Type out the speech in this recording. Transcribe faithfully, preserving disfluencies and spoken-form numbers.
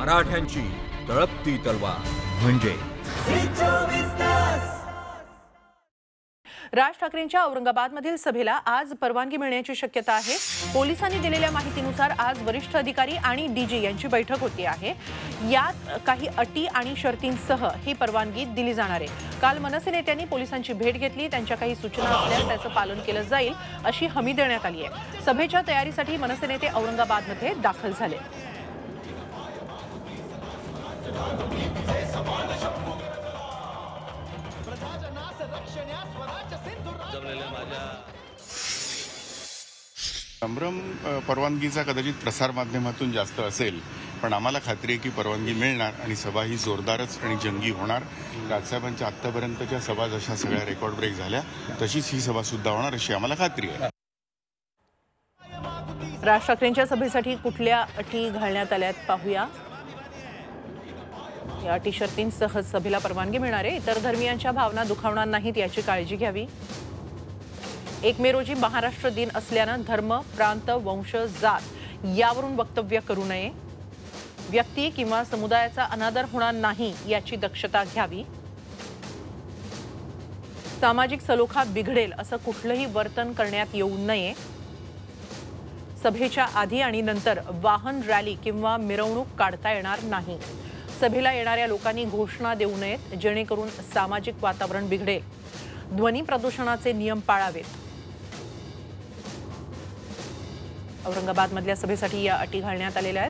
मराठ्यांची तळपती तलवार म्हणजे राज ठाकरेंच्या औरंगाबादमधील सभेला आज परवानगी मिळण्याची शक्यता आहे। पोलिसांनी दिलेल्या माहितीनुसार आज वरिष्ठ अधिकारी आणि डीजी यांची बैठक होती आहे। यात काही अटी आणि शर्तींसह ही परवानगी दिली जाणार आहे। काल मनसे नेत्यांनी पोलिसांची भेट घेतली, त्यांच्या काही सूचना असल्यास त्याचं पालन केलं जाईल अशी हमी देण्यात आली आहे। सभेच्या तयारीसाठी मनसे नेते औरंगाबादमध्ये दाखल झाले। संभ्रम परवानगीचा कदाचित प्रसार माध्यमातून जास्त असेल, पण आम्हाला खात्री आहे की परवानगी मिळणार आणि सभा ही जोरदारच आणि जंगी होणार। राजसाहेबांच्या आतापर्यंतच्या सभा जशा सगळ्या रेकॉर्ड ब्रेक झाल्या तशीच ही सभा सुद्धा होणार अशी आम्हाला खात्री आहे। राज ठाकरेंच्या सभेसाठी कुठल्या अटी घालण्यात आल्यात पाहूया। या अटी शर्तींसह सभेला परवानगी मिळणार आहे। इतर धर्मियांच्या भावना दुखावणार नाहीत याची काळजी घ्यावी। एक मे रोजी महाराष्ट्र दिन असल्यानं धर्म, प्रांत, वंश, जात यावरून वक्तव्य करू नये। व्यक्ती किंवा समुदायाचा अनादर होणार नाही याची दक्षता घ्यावी। सामाजिक सलोखा बिघडेल असं कुठलंही वर्तन करण्यात येऊ नये। सभेच्या आधी आणि नंतर वाहन रॅली किंवा मिरवणूक काढता येणार नाही। सभेला येणाऱ्या लोकांनी घोषणा देऊ नयेत जेणेकरून सामाजिक वातावरण बिघडेल। ध्वनी प्रदूषणाचे नियम पाळावेत। औरंगाबादमधल्या सभेसाठी या अटी घालण्यात आलेल्या आहेत।